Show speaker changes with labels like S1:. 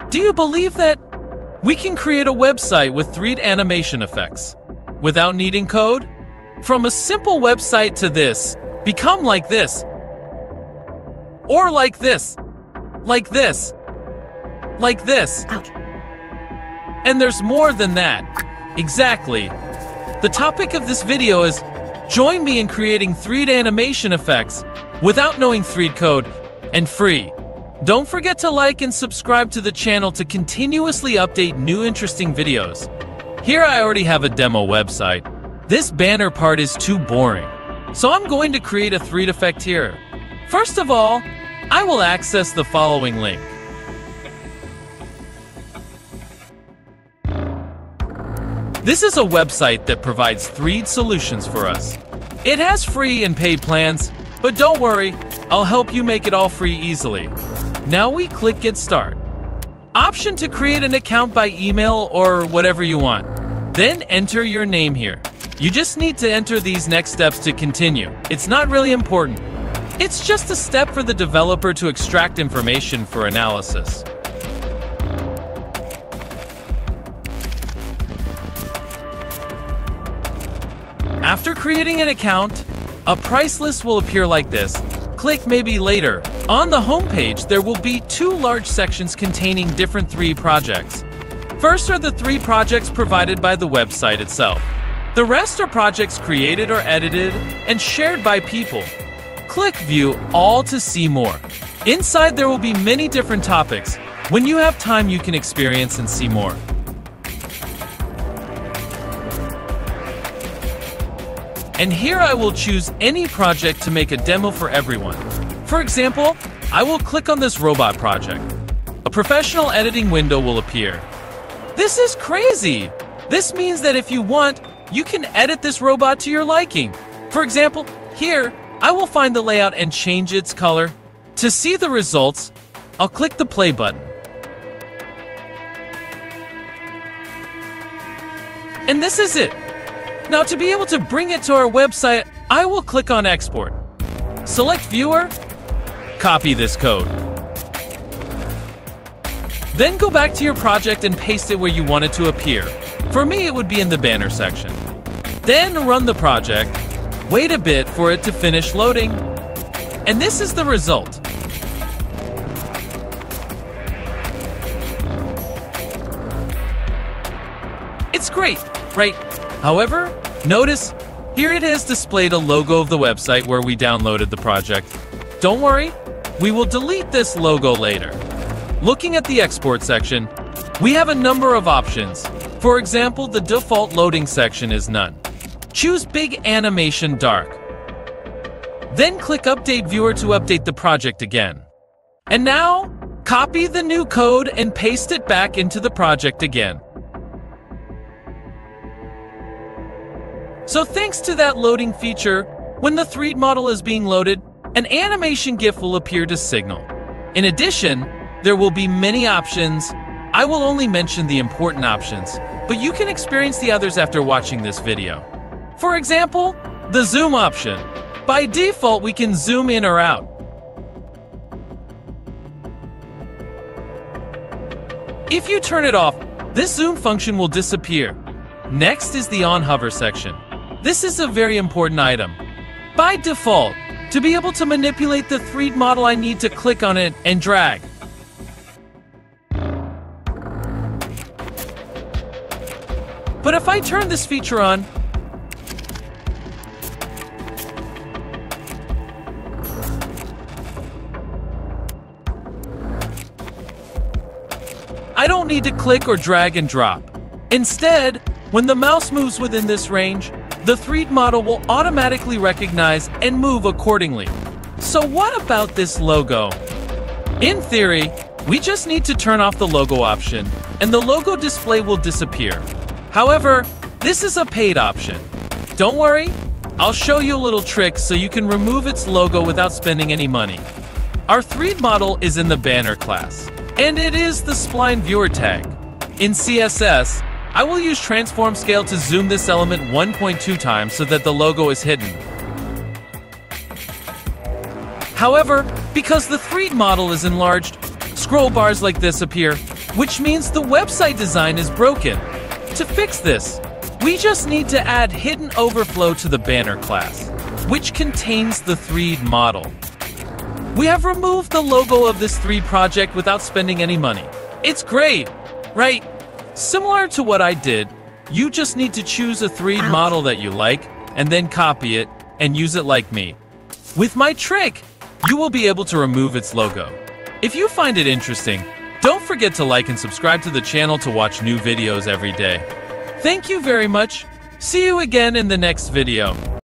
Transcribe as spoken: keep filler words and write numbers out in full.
S1: Do you believe that we can create a website with three D animation effects without needing code? From a simple website to this, become like this, or like this, like this, like this.
S2: Ouch.
S1: And there's more than that. Exactly. The topic of this video is join me in creating three D animation effects without knowing three D code and free. Don't forget to like and subscribe to the channel to continuously update new interesting videos. Here I already have a demo website. This banner part is too boring, so I'm going to create a three D effect here. First of all, I will access the following link. This is a website that provides three D solutions for us. It has free and paid plans, but don't worry, I'll help you make it all free easily. Now we click Get Start. Option to create an account by email or whatever you want. Then enter your name here. You just need to enter these next steps to continue. It's not really important. It's just a step for the developer to extract information for analysis. After creating an account, a price list will appear like this. Click Maybe Later. On the home page, there will be two large sections containing different three projects. First are the three projects provided by the website itself. The rest are projects created or edited and shared by people. Click View All to see more. Inside there will be many different topics. When you have time, you can experience and see more. And here I will choose any project to make a demo for everyone. For example, I will click on this robot project. A professional editing window will appear. This is crazy! This means that if you want, you can edit this robot to your liking. For example, here, I will find the layout and change its color. To see the results, I'll click the play button. And this is it. Now to be able to bring it to our website, I will click on Export. Select Viewer, copy this code. Then go back to your project and paste it where you want it to appear. For me, it would be in the banner section. Then run the project, wait a bit for it to finish loading, and this is the result. It's great, right? However, notice, here it has displayed a logo of the website where we downloaded the project. Don't worry, we will delete this logo later. Looking at the export section, we have a number of options. For example, the default loading section is none. Choose Big Animation Dark. Then click Update Viewer to update the project again. And now, copy the new code and paste it back into the project again. So thanks to that loading feature, when the three D model is being loaded, an animation GIF will appear to signal. In addition, there will be many options. I will only mention the important options, but you can experience the others after watching this video. For example, the zoom option. By default, we can zoom in or out. If you turn it off, this zoom function will disappear. Next is the on hover section. This is a very important item. By default, to be able to manipulate the three D model, I need to click on it and drag. But if I turn this feature on, I don't need to click or drag and drop. Instead, when the mouse moves within this range, the three D model will automatically recognize and move accordingly. So what about this logo? In theory, we just need to turn off the logo option, and the logo display will disappear. However, this is a paid option. Don't worry, I'll show you a little trick so you can remove its logo without spending any money. Our three D model is in the banner class, and it is the spline viewer tag. In C S S, I will use transform scale to zoom this element one point two times so that the logo is hidden. However, because the three D model is enlarged, scroll bars like this appear. which means the website design is broken. To fix this, we just need to add hidden overflow to the banner class, which contains the Thread model. We have removed the logo of this Thread project without spending any money. It's great, right? Similar to what I did, you just need to choose a Thread model that you like, and then copy it and use it like me. With my trick, you will be able to remove its logo. If you find it interesting, don't forget to like and subscribe to the channel to watch new videos every day. Thank you very much. See you again in the next video.